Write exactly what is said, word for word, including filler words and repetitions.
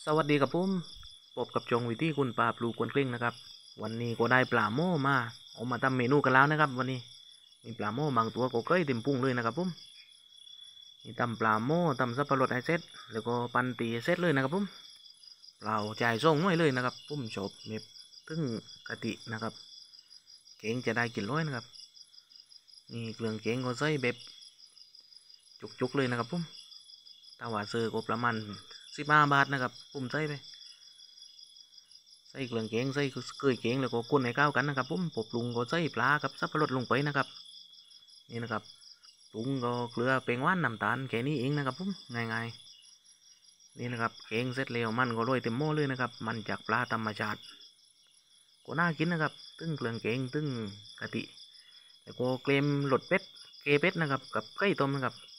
สวัสดีครับผมพบกับจงวิธีคุณปลาปลูกกวนกลิ้งนะครับวันนี้ก็ได้ปลาโม่มาเอามาทำเมนูกันแล้วนะครับวันนี้มีปลาโม่บางตัวก็เกยเต็มพุงเลยนะครับผมนี่ตำปลาโม่ตำสับปะรดไอเซ็ตแล้วก็ปันตีเซ็ตเลยนะครับผมเราจ่ายส่งน้อยเลยนะครับผมชอบเม็บตึ้งกะทินะครับเก่งจะได้กินร้อยนะครับนี่เครื่องเก่งก็ใส่แบบจุกๆเลยนะครับผมถ้าว่าซื้อก็ประมาณสิบห้าบาทนะครับผมใส่ไป ใส่เครื่องแกงใส่เกลือแกงแล้วก็คนให้เข้ากันนะครับผมปรุงก็ใส่ปลากับสับปะรดลงไปนะครับนี่นะครับปรุงก็เกลือแป้งหวานน้ำตาลแค่นี้เองนะครับผมง่ายๆนี่นะครับแกงเสร็จแล้วมันก็โรยเต็มหม้อเลยนะครับมันจากปลาธรรมชาติก็น่ากินนะครับตึ้งเครื่องแกงตึ้งกะทิแล้วก็เกรมรสเป็ดเกเป็ดนะครับกับไก่ต้มนะครับ